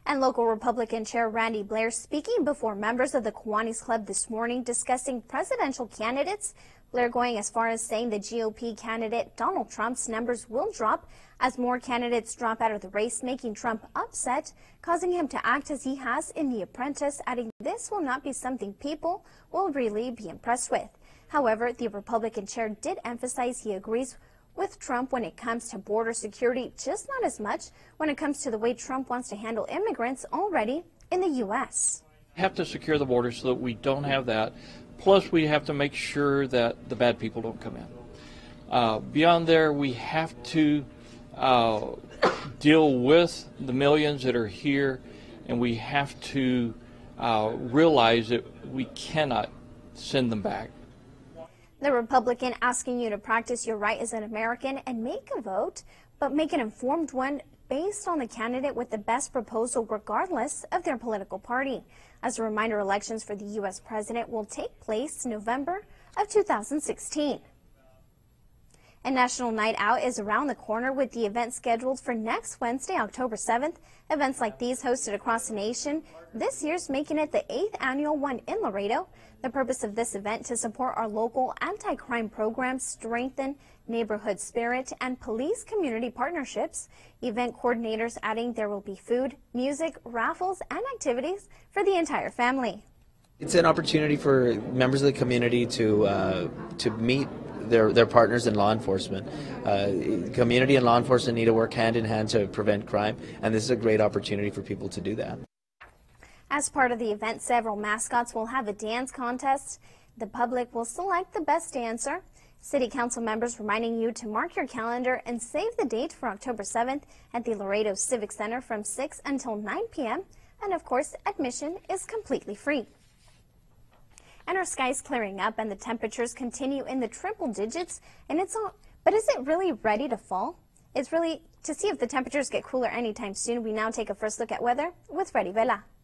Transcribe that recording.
And local Republican Chair Randy Blair speaking before members of the Kiwanis Club this morning discussing presidential candidates. Blair going as far as saying the GOP candidate Donald Trump's numbers will drop as more candidates drop out of the race, making Trump upset, causing him to act as he has in The Apprentice, adding this will not be something people will really be impressed with. However, the Republican chair did emphasize he agrees with Trump when it comes to border security, just not as much when it comes to the way Trump wants to handle immigrants already in the U.S. We have to secure the border so that we don't have that. Plus, we have to make sure that the bad people don't come in. Beyond there, we have to deal with the millions that are here, and we have to realize that we cannot send them back. The Republican asking you to practice your right as an American and make a vote, but make an informed one based on the candidate with the best proposal regardless of their political party. As a reminder, elections for the U.S. president will take place November of 2016. And National Night Out is around the corner with the event scheduled for next Wednesday, October 7th. Events like these hosted across the nation. This year's making it the 8th annual one in Laredo. The purpose of this event to support our local anti-crime programs, strengthen neighborhood spirit, and police community partnerships. Event coordinators adding there will be food, music, raffles, and activities for the entire family. It's an opportunity for members of the community to meet their partners in law enforcement. Community and law enforcement need to work hand in hand to prevent crime, and this is a great opportunity for people to do that. As part of the event, several mascots will have a dance contest. The public will select the best dancer. City Council members reminding you to mark your calendar and save the date for October 7th at the Laredo Civic Center from 6 until 9 p.m. And of course, admission is completely free. And our skies clearing up and the temperatures continue in the triple digits. And but is it really ready to fall? It's really to see if the temperatures get cooler anytime soon. We now take a first look at weather with Freddie Vela.